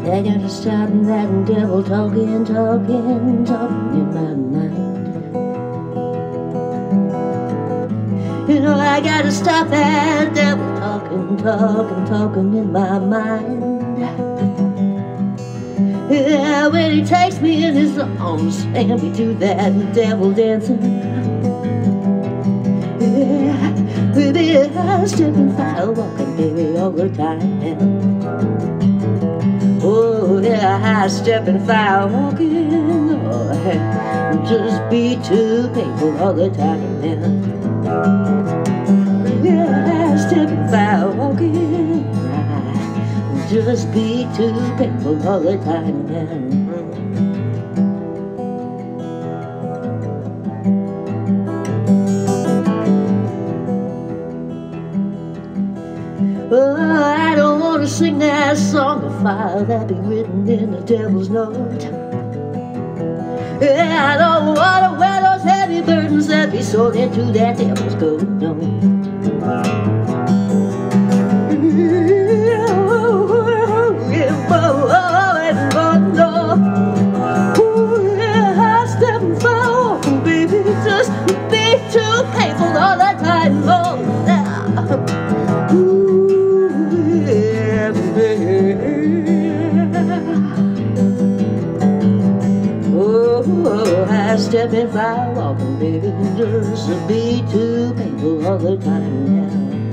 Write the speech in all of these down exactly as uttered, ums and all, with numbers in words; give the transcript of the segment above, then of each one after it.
I gotta stop that devil talking, talking, talking in my mind. You know, I gotta stop that devil talking, talking, talking in my mind. Yeah, when he takes me in his arms and we do that devil dancing. Yeah, baby, I stepping firewalking, baby, all the time now. Oh yeah, I stepping firewalking, oh, just be too painful all the time now. Yeah, I stepping firewalking, just be too painful all the time now. Oh, I don't want to sing that song of fire that be written in the devil's note. Yeah, I don't want to wear those heavy burdens that be sold into that devil's coat, no. Just be too painful all the time, oh, yeah. Ooh, yeah, oh, oh, I step in firewalking, baby, just be too painful all the time now.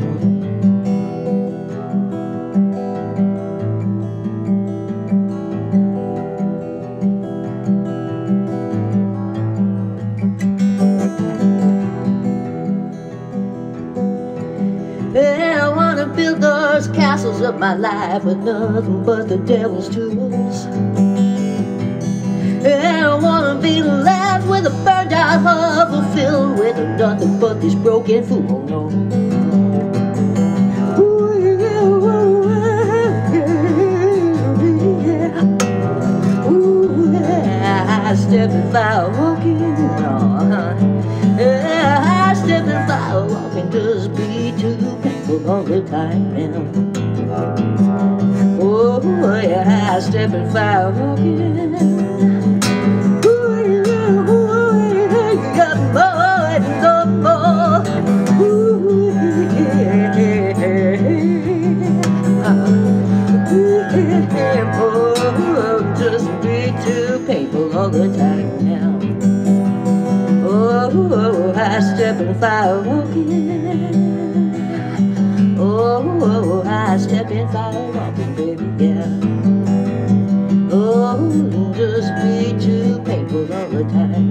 Yeah, I wanna build those castles of my life with nothing but the devil's tools. Yeah, I wanna be left with a burned out hovel filled with nothing but this broken fool, no. Ooh, yeah, yeah. Ooh, yeah, I step in firewalking, oh, yeah, I step in firewalking, just be too all the time now. Oh yeah, I step in firewalking. Ooh yeah, ooh yeah, got more and no more. Ooh yeah, oh, just be too painful all the time now. Oh, I step in firewalking. Oh, I step in firewalking, baby, yeah. Oh, just be too painful all the time.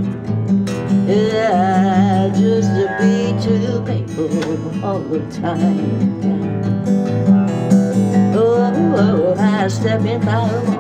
Yeah, just to be too painful all the time. Oh, I step in firewalking.